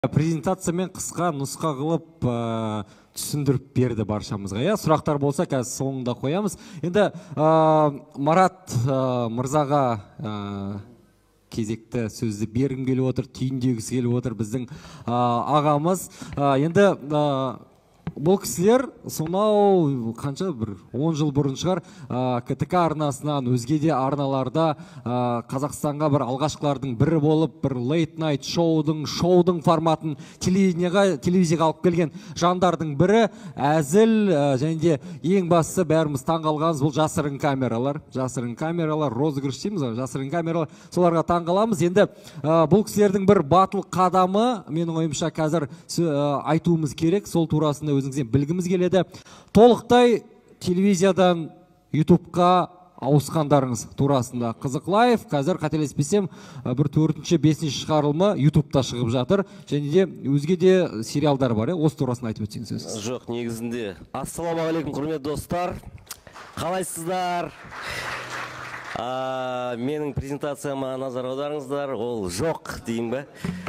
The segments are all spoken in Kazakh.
Презентациямен қысқа нұсқа қылып түсіндіріп берді баршамызға. Сұрақтар болса қазір соңында қоямыз. Енді Марат мырзаға кезекті сөзді бергім келіп отыр, түйіндегісі келіп отыр біздің ағамыз. Енді бұл кісілер сонау қанша бір 10 жыл бұрын шығар КТК арнасынан өзге де арналарда Қазақстанға бір алғашқылардың бірі болып, бір late night шоудың форматын телевизияға алып келген жандардың бірі. Әзіл және де ең бастысы бәріміз таңғалғанымыз бұл жасырын камералар, розыгрыш дейміз, жасырын камералар, соларға таңғаламыз. Енді бұл кісілердің бір батыл қадамы, менің ойымша қазір айтуымыз керек, сол турасында өзіңізден білгіміз келеді. Толықтай телевизиядан ютубқа ауысқандарыңыз турасында Қызық лайф қазір қателеспесем бір 4-5 шығарылымы ютубта шығып жатыр, және де өзге де сериалдар бар. Осы турасында айтып өтсеңіз. Жоқ, негізінде. Ассалаумағалейкум, құрметті достар. Қалайсыздар? Менің презентацияма назар аударыңыздар. Ол жоқ дейін бе?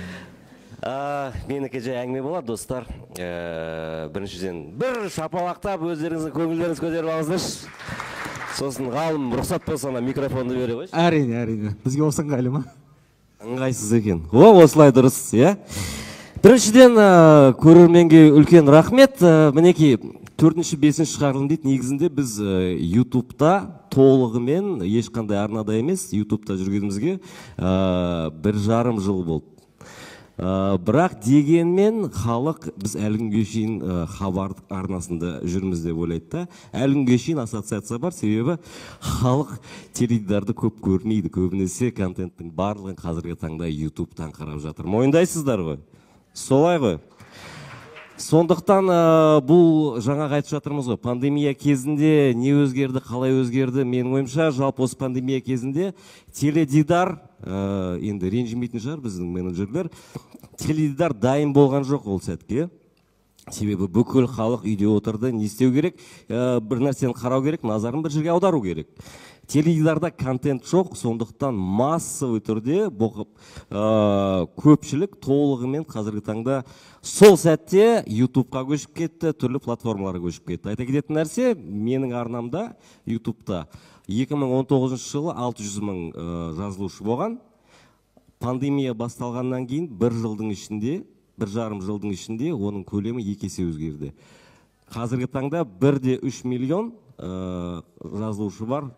Менікі жай әңгіме болады, достар. Біріншіден бір шапалақтап өздеріңіздің көңілдеріңіз көтеріп алыңыздаршы. Сосын ғалым рұқсат болса микрофонды бере қойшы. Әрине. Бізге осы ыңғайлы ма? Ыңғайсыз екен. Осылай дұрыс, иә? Біріншіден көрерменге үлкен рахмет. Мінекей 4-5 шығарылым дейді. Негізінде біз ютубта толығымен ешқандай арнада емес, ютубта жүргенімізге 1,5 жыл болды. Бірақ дегенмен халық біз әлі күнге шейін хабар арнасында жүрміз деп ойлайды. Әлі күнге шейін ассоциация бар, себебі халық теледидарды көп көрмейді. Көбінесе контенттің барлығын қазіргі таңда ютубтан қарап жатыр. Мойындайсыздар ғой? Солай ғой? Сондықтан бұл жаңағы айтып жатырмыз ғой, пандемия кезінде не өзгерді, қалай өзгерді? Менің ойымша, жалпы осы пандемия кезінде теледидар, енді ренжімейтін шығар біздің менеджерлер, теледидар дайын болған жоқ ол сәтке. Себебі бүкіл халық үйде отырды, не істеу керек? Бір нәрсені қарау керек, назарын бір жерге аудару керек. Теледидарда контент жоқ, сондықтан массовый түрде көпшілік толығымен қазіргі таңда сол сәтте ютубқа көшіп кетті, түрлі платформаларға көшіп кетті. Айта кететін нәрсе, менің арнамда ютубта 2019 жылы 600 мың жазылушы болған. Пандемия басталғаннан кейін 1,5 жылдың ішінде оның көлемі 2 есе өзгерді. Қазіргі таңда 1,3 миллион жазылушы бар.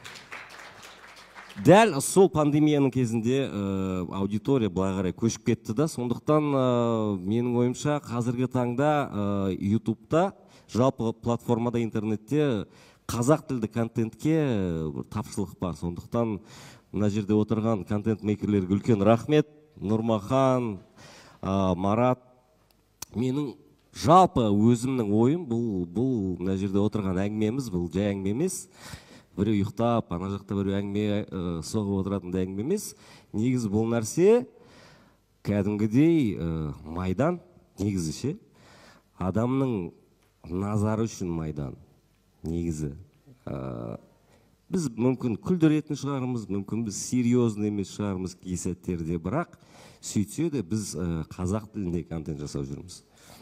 Дәл сол пандемияның кезінде аудитория былай қарай көшіп кетті да, сондықтан менің ойымша қазіргі таңда ютубта, жалпы платформада, интернетте қазақ тілді контентке тапшылық бар. Сондықтан мына жерде отырған контент-мейкерлерге үлкен рахмет. Нұрмахан, Марат, менің жалпы өзімнің ойым, бұл мына жерде отырған әңгімеміз, бұл жай әңгіме емес. Біреу ұйықтап, ана жақта біреу әңгіме соғып отыратын әңгіме емес. Негізі бұл нәрсе кәдімгідей майдан, негізі ше. Адамның назары үшін майдан, негізі. Біз мүмкін күлдіретін шығарымыз, мүмкін біз серьезный емес шығарымыз кей сәттерде, бірақ сөйтсе де біз қазақ тілінде контент жасап жүрміз.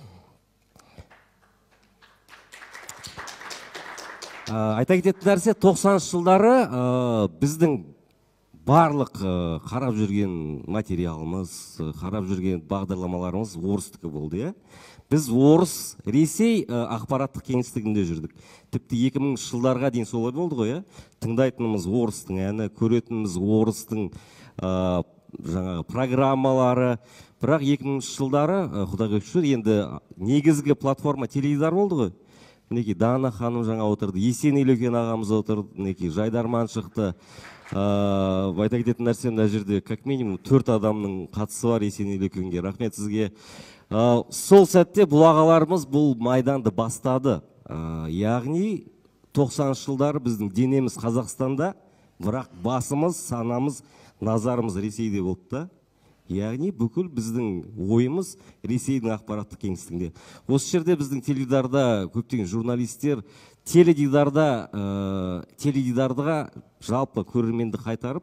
Айта кететін нәрсе, 90 жылдары біздің барлық қарап жүрген материалымыз, қарап жүрген бағдарламаларымыз орыстікі болды. Біз орыс, Ресей ақпараттық кеңістігінде жүрдік. Тіпті 2000 жылдарға дейін солай болды ғой. Тыңдайтынымыз орыстың әні, көретініміз орыстың жаңағы программалары. Бірақ 2000 жылдары, құдайға шүкір, енді негізгі платформа теледидар болды ғой. Мінекей Дана ханым жаңа отырды, Есен Елекен ағамыз отырды, мінекей Жайдарман шықты. Айта кететін нәрсе, мына жерде как минимум 4 адамның қатысы бар Есен Елекенге. Рахмет сізге. Сол сәтте бұл ағаларымыз бұл майданды бастады. Яғни 90 жылдары біздің денеміз Қазақстанда, бірақ басымыз, санамыз, назарымыз Ресейде болды да. Яғни бүкіл біздің ойымыз Ресейдің ақпараттық кеңістігінде. Осы жерде біздің теледидарда көптеген журналистер теледидарға жалпы көрерменді қайтарып,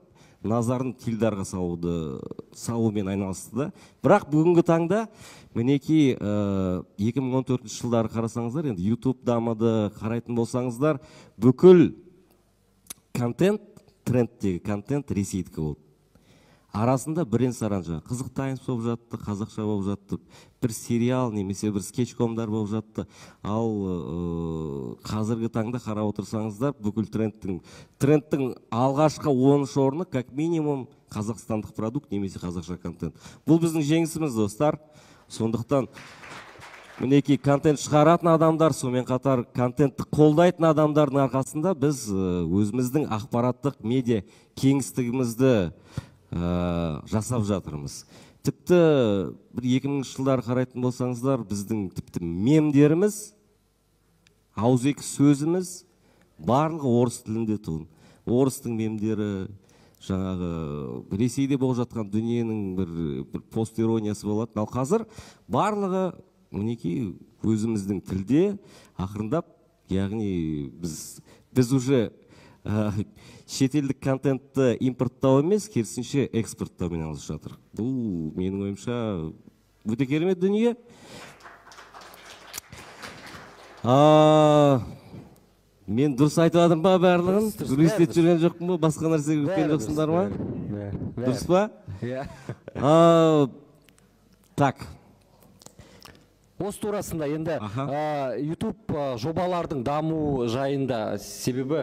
назарын телдарға салумен айналысты да. Бірақ бүгінгі таңда мінекей 2014 жылдары қарасаңыздар, енді YouTube дамыды, қарайтын болсаңыздар, бүкіл контент, трендтегі контент ресейдікі болды. Арасында бірен-саран жаңа Қызық Таймс болып жатты, қазақша болып жатты, бір сериал немесе бір скетчкомдар болып жатты. Ал қазіргі таңда қарап отырсаңыздар, бүкіл трендтің алғашқы 10 орны как минимум қазақстандық продукт немесе қазақша контент. Бұл біздің жеңісіміз, достар. Сондықтан мінекей контент шығаратын адамдар, сонымен қатар контентті қолдайтын адамдардың арқасында біз өзіміздің ақпараттық медиа кеңістігімізді жасап жатырмыз. Тіпті бір 2000 жылдары қарайтын болсаңыздар, біздің тіпті мемдеріміз, ауызекі сөзіміз барлығы орыс тілінде тұғын. Орыстың мемдері, жаңағы Ресейде болып жатқан дүниенің бір пост-ирониясы болады. Ал қазір барлығы мінекей өзіміздің тілде ақырындап, яғни біз уже шетелдік контентті импорттау емес, керісінше экспорттаумен айналысып жатыр. Бұл менің ойымша өте керемет дүние. Мен дұрыс айтып жатырмын ба барлығын? Дұрыс естіп жүрген жоқпын ба? Басқа нәрсе өткен жоқсыңдар ма? Дұрыс па? Так. Осы турасында енді YouTube жобалардың даму жайында себебі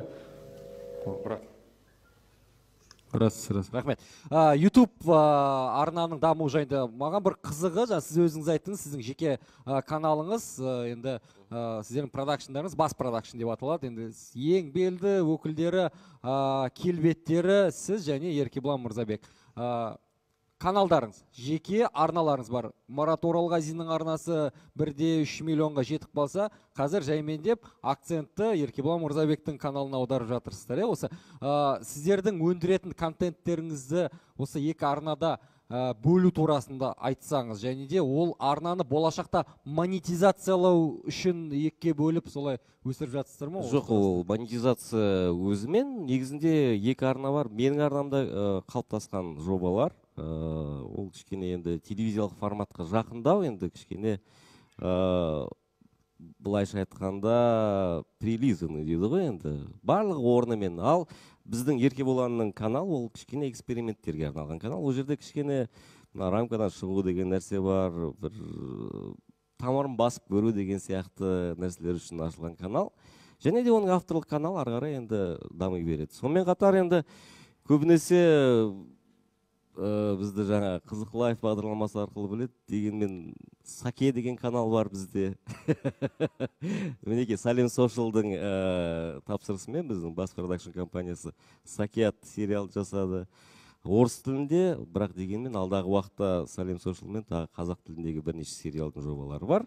рахмет. YouTube арнаның даму жайында маған бір қызығы, сіз өзіңіз айттыңыз, сіздің жеке каналыңыз, енді сіздердің продакшндарыңыз бас продакшн деп аталады. Енді ең белді өкілдері, келбеттері сіз және Еркебұлан Мырзабек. Каналдарыңыз, жеке арналарыңыз бар. Марат Оралғазинның арнасы 1,3 миллионға жетіп қалса, қазір жаймендеп акцентті Еркебұлан Мырзабектің каналына аударып жатырсыздар. Осы сіздердің өндіретін контенттеріңізді осы екі арнада бөлу турасында айтсаңыз, және де ол арнаны болашақта монетизациялау үшін екіге бөліп солай өсіріп жатсыздар ма? Жоқ, ол монетизация өзімен негізінде екі арна бар. Менің арнамда қалыптасқан жобалар, ол кішкене енді телевизиялық форматқа жақындау, енді кішкене былайша айтқанда прилизаны дейді ғой, енді барлығы орнымен. Ал біздің Еркебұланның канал, ол кішкене эксперименттерге арналған канал. Ол жерде кішкене рамкадан шығу деген нәрсе бар, бір тамырын басып көру деген сияқты нәрселер үшін ашылған канал. Және де оның авторлық канал ары қарай енді дами береді. Сонымен қатар енді көбінесе бізді жаңа Қызық Лайф бағдарламасы арқылы біледі, дегенмен Саке деген канал бар бізде. Мінекей Салем Сошалдың тапсырысымен біздің бас продакшн компаниясы Саке атты сериал жасады. Орыс тілінде, бірақ дегенмен алдағы уақытта Салем Сошалмен қазақ тіліндегі бірнеше сериалдың жобалары бар.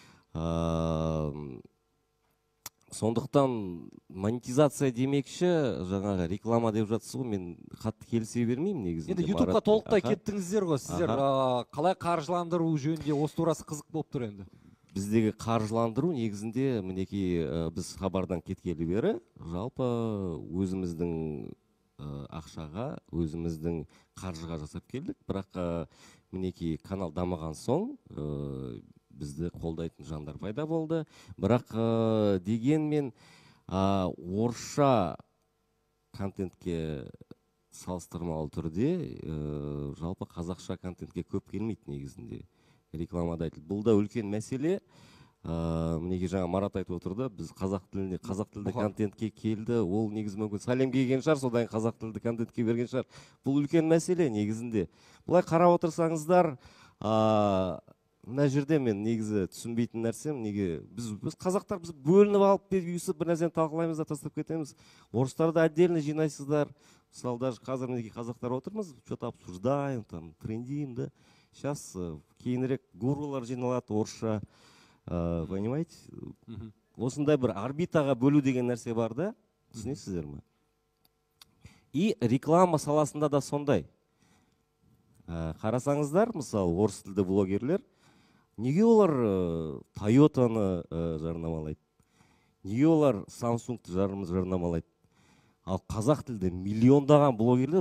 Сондықтан монетизация демекші, жаңағы реклама деп жатсыз ғой, мен қатты келісе бермеймін негізінде. Енді YouTube-қа толықтай кеттіңіздер ғой, сіздер қалай қаржыландыру жөнінде осы турасы қызық болып тұр енді. Біздегі қаржыландыру негізінде мінекей біз хабардан кеткелі бері жалпы өзіміздің ақшаға, өзіміздің қаржыға жасап келдік. Бірақ мінекей канал дамыған соң бізді қолдайтын жандар пайда болды. Бірақ дегенмен орысша контентке салыстырмалы түрде жалпы қазақша контентке көп келмейді негізінде. Рекламада айтылды. Бұл да үлкен мәселе. Мінекей жаңа Марат айтып отырды, біз қазақ тілді контентке келді. Ол негіз мүмкін Салемге келген шығар, содан қазақ тілді контентке берген шығар. Бұл үлкен мәселе негізінде. Бұлай қарап отырсаңыздар, мына жерде мен негізі түсінбейтін нәрсем, неге біз қазақтар біз бөлініп алып үйісіп бір нәрсені талқылаймыз да тастап кетеміз. Орыстарды отдельно жинайсыздар. Мысалы даже қазір мінекей қазақтар отырмыз, что-то обсуждаем, там трендим, да. Сейчас кейінірек гурулар жиналады орысша, понимаете? Осындай бір орбитаға бөлу деген нәрсе бар да, түсінесіздер ме? И реклама саласында да сондай. Қарасаңыздар, мысалы орыс тілді блогерлер, неге олар Toyota'ны жарнамалайды? Неге олар Samsung'ты жарнамалайды? Ал қазақ тілді миллиондаған блогерлер, олар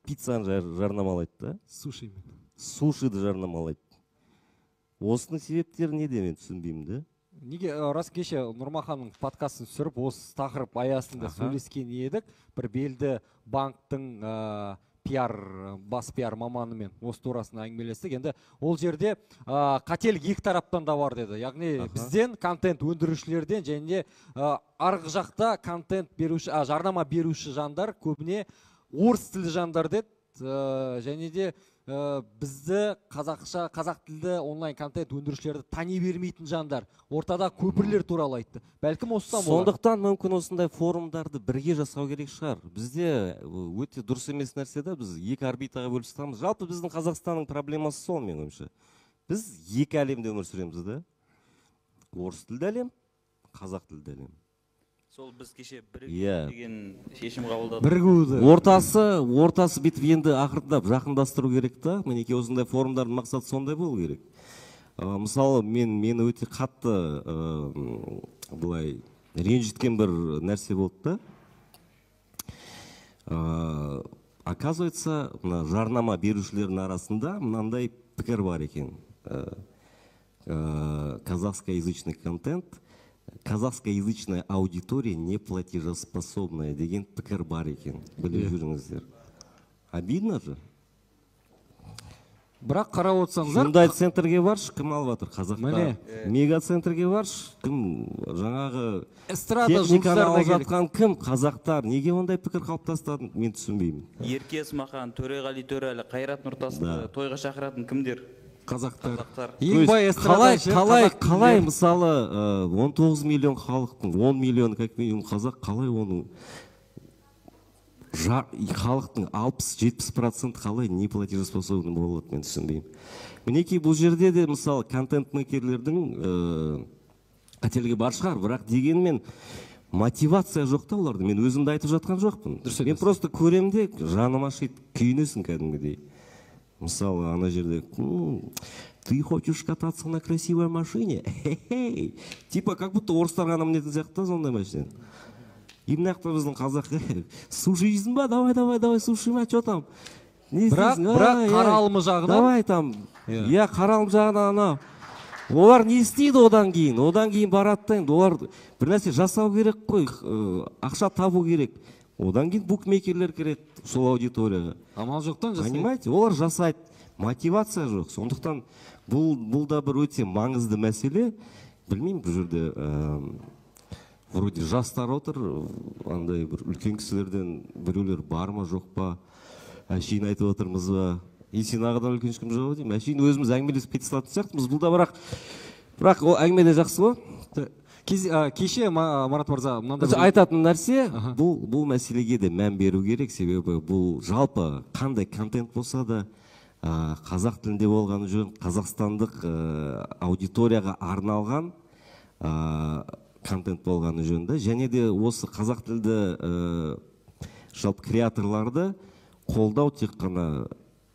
пиццаны жарнамалайды да, Сушимен. сушиді жарнамалайды. Осының себептері неде, мен түсінбеймін да. Неге рас кеше Нұрмаханның подкастын түсіріп осы тақырып аясында сөйлескен едік. Бір белді банктың бас пиар маманымен осы турасында әңгімелестік. Енді ол жерде қателік екі тараптан да бар деді. Яғни бізден контент өндірушілерден және арғы жақта контент беруші, жарнама беруші жандар көбіне орыс тілді жандар деді. Және де бізді қазақ тілді онлайн контент өндірушілерді тани бермейтін жандар. Ортада көпірлер туралы айтты. Бәлкім осыдан болар. Сондықтан мүмкін осындай форумдарды бірге жасау керек шығар. Бізде өте дұрыс емес нәрсе да, біз екі орбитаға бөліп тастамыз. Жалпы біздің Қазақстанның проблемасы сол, менің ойымша. Біз екі әлемде өмір сүреміз да. Орыс тілді әлем, қазақ тілді әлем. Сол біз кеше бірігу деген шешім қабылдадық. Бірігуді. Ортасы бітіп енді ақырындап жақындастыру керек та. Мінекей осындай форумдардың мақсаты сондай болу керек. Мысалы, мені өте қатты былай ренжіткен бір нәрсе болды да. Оказывается, жарнама берушілердің арасында мынандай пікір бар екен. Казахскоязычный контент, казахскоязычная аудитория не платежеспособная деген пікір бар екен. Біліп жүріңіздер. Обидно же. Бірақ қарап отырсаңыздар, Hyundai центрге баршы, кім алып жатыр? Қазақта. Мега центрге баршы, кім жаңағы техниканы алып жатқан кім? Қазақтар. Неге ондай пікір қалыптастырды? Мен түсінбеймін. Ерке Смахан, Төреғали Төреәлі, Қайрат Нұртасты тойға шақыратын кімдер? қазақтар. Қалай мысалы 19 миллион халықтың 10 миллион как минимум қазақ, қалай оның халықтың 60-70% қалай не платежеспособный болады, мен түсінбеймін. Мінекей бұл жерде де мысалы контент-мейкерлердің қателігі бар шығар, бірақ дегенмен мотивация жоқ та оларды. Мен өзімді айтып жатқан жоқпын. Мен просто көремде жаным ашиды, күйінесің кәдімгідей. Мысалы, ана жерде, ты хочешь кататься на красивой машине? Типа, как будто орыстар ғана мінетін сияқты сондай машина. И мынақта біздің қазақ, суши жейсің ба? Давай, суши ма, что там? Бірақ қаралымы жағынан. Давай там, қаралым жағынан ана. Олар не істейді одан кейін? Одан кейін барады, олар бір нәрсе жасау керек қой, ақша табу керек. Одан кейін букмекерлер керек сол аудиторияға. Амал жоқтан жасайды. Понимаете, олар жасайды, мотивация жоқ. Сондықтан бұл да бір өте маңызды мәселе. Білмеймін, бұл жерде вроде жастар отыр, андай бір үлкен кісілерден біреулер бар ма, жоқ па, әшейін айтып отырмыз ба. Сен ағадан үлкен ешкім жоқ деймін. Әшейін өзіміз әңгімелесіп кете салатын сияқтымыз. Бұл да бірақ ол әңгімеде жақсы ғой. Кеше Марат мырза айтатын нәрсе, бұл мәселеге де мән беру керек, себебі бұл жалпы қандай контент болса да қазақ тілінде болғаны жөн, қазақстандық аудиторияға арналған контент болғаны жөн да, және де осы қазақ тілді жалпы креаторларды қолдау, тек қана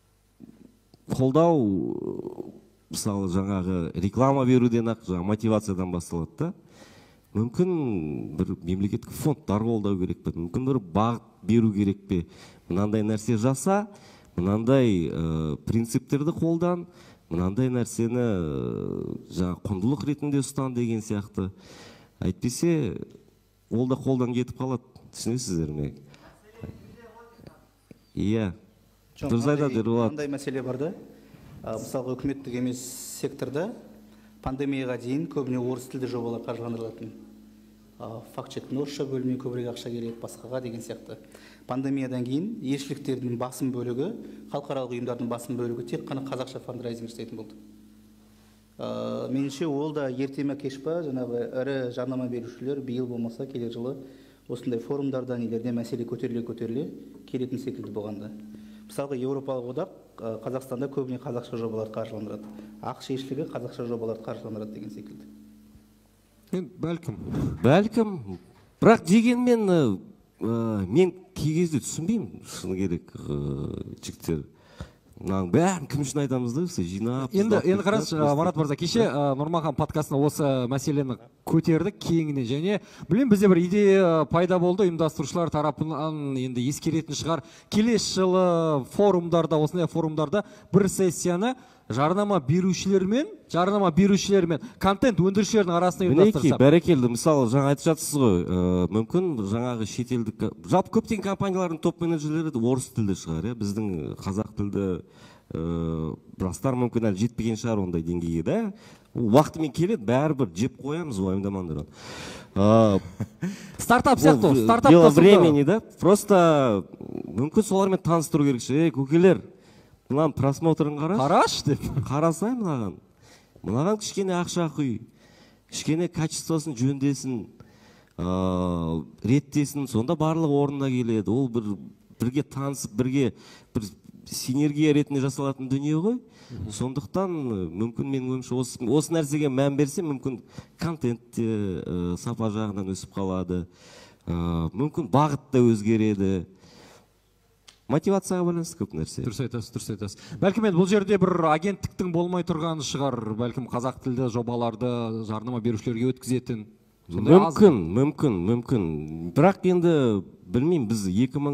қолдау, мысалы жаңағы реклама беруден-ақ мотивациядан басталады да. Мүмкін бір мемлекеттік фондтар қолдау керек пе, мүмкін бір бағыт беру керек пе, мынандай нәрсе жаса, мынандай принциптерді қолдан, мынандай нәрсені құндылық ретінде ұстан деген сияқты. Әйтпесе, ол да қолдан кетіп қалады, түсінесіздер ме? Иә, дұрыс айтады Ерболат. Мынандай мәселе бар да, мысалға үкіметтік емес секторда пандемияға дейін көбіне орыс тілді жобалар қаржыландырылатын. Факт-чектің орысша бөліміне көбірек ақша керек, басқаға деген сияқты. Пандемиядан кейін елшіліктердің басым бөлігі, халықаралық ұйымдардың басым бөлігі тек қана қазақша фандрайзинг жасайтын болды. Меніңше ол да ерте ме кеш па, жаңағы ірі жарнама берушілер биыл болмаса келер жылы осындай форумдардан елерде мәселе көтеріле келетін секілді болғанда. Мысалға Еуропалық одақ Қазақстанда көбіне қазақша жобалар қаржыландырады. Ақш елшілігі қазақша жобалар қаржыландырады деген секілді. Бәлкім. Бірақ дегенмен мен кей кезде түсінбеймін, шыны керек, жігіттер. Бәрін кім үшін айтамыз да, жинап. Енді қараңызшы, Марат мырза, кеше Нұрмахан подкастында осы мәселені көтердік кеңінен. Және білем бізде бір идея пайда болды, ұйымдастырушылар тарапынан енді ескеретін шығар. Келесі жылы форумдарда, осындай форумдарда бір сессияны жарнама берушілермен контент өндірушілердің арасында Мінекей, ұйымдастырсақ. бәрекелді. Мысалы, жаңа айтып жатсыз ғой, мүмкін жаңағы шетелдік, жалпы көптеген компаниялардың топ менеджерлері орыс тілді шығар, біздің қазақ тілді жастар мүмкін әлі жетпеген шығар ондай деңгейге, да? Уақытымен келеді, бәрібір жеп қоямыз, уайымдамаңдар. Стартап сияқты, стартап дело времени, да? Просто мүмкін солармен таныстыру керек шығар. Көкелер, мынаған просмотрын қараш деп. Қарасай мынаған кішкене ақша құй, кішкене качествосын жөндесін, реттесін, сонда барлық орнына келеді. Ол бірге танысып, бірге бір синергия ретінде жасалатын дүние ғой. Сондықтан мүмкін менің ойымша осы нәрсеге мән берсе, мүмкін контент те сапа жағынан өсіп қалады, мүмкін бағыт та өзгереді. Мотивацияға байланысты көп нәрсе. Дұрыс айтасыз. Бәлкім енді бұл жерде бір агенттіктің болмай тұрғаны шығар, бәлкім қазақ тілді жобаларды жарнама берушілерге өткізетін. Мүмкін. Бірақ енді білмеймін, біз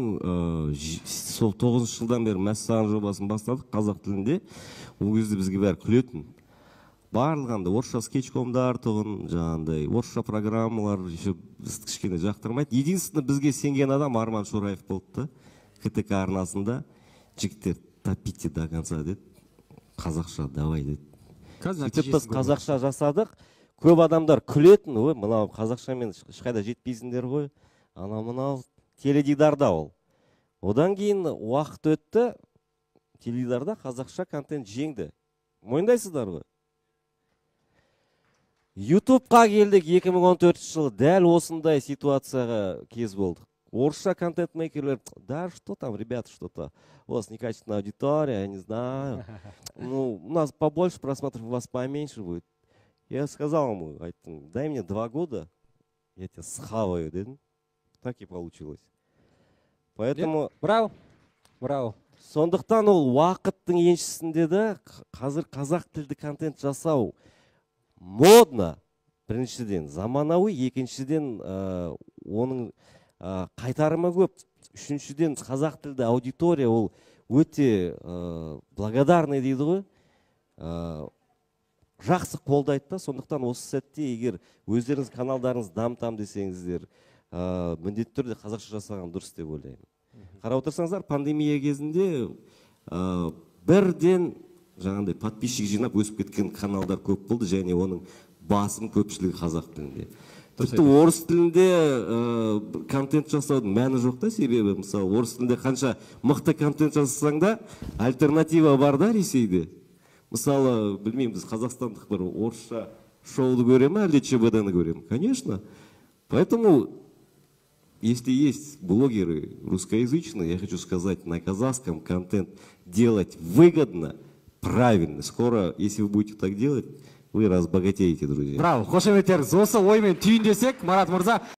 2009 жылдан бері Мәссаған жобасын бастадық қазақ тілінде. Ол кезде бізге бәрі күлетін. Барлығында орысша скетчкомдар тұғын, жаңағындай орысша программалар біз кішкене жақтырмайды. Единственное, бізге сенген адам Арман Шораев болды. КТК арнасында жігіттер топите до конца деді, қазақша давай деді. Сөйтіп біз қазақша жасадық, көп адамдар күлетін, ой, мынау қазақшамен ешқайда жетпейсіңдер ғой, мынау теледидарда ол. Одан кейін уақыт өтті, теледидарда қазақша контент жеңді. Мойындайсыздар ғой. YouTube'қа келдік 2014 жылы, дәл осындай ситуацияға кез болдық. Орысша контент-мейкерлер, да что там, ребята, что-то, у вас некачественная аудитория, я не знаю. Ну, у нас побольше просмотров, у вас поменьше будет. Я сказал ему, дай мне 2 года, я тебя схаваю, дедім. Так и получилось. Поэтому... Браво. Сондықтан ол уақыттың еншісінде де қазір қазақ тілді контент жасау модно, біріншіден, заманауи, екіншіден оның қайтарымы көп. Үшіншіден, қазақ тілді аудитория ол өте благодарный дейді ғой. Жақсы қолдайды да, сондықтан осы сәтте егер өздеріңіз каналдарыңыз дамытам десеңіздер, міндетті түрде қазақша жасаған дұрыс деп ойлаймын. Қарап отырсаңыздар, пандемия кезінде бірден жаңағындай подписчик жинап өсіп кеткен каналдар көп болды, және оның басым көпшілігі қазақ тілінде. Тіпті орыс тілінде контент жасаудың мәні жоқ та, себебі мысалы орыс тілінде қанша мықты контент жасасаң да альтернатива бар да Ресейде. Мысалы, білмеймін, біз қазақстандықтар орысша шоуды көремін, әлде ЧБД-ны көремін? Конечно. Поэтому, если есть блогеры русскоязычные, я хочу сказать, на казахском контент делать выгодно, правильно. Скоро, если вы будете так делать, вы разбогатеете, друзья. Браво, қошеметтер. Осы оймен түйіндесек, Марат мырза.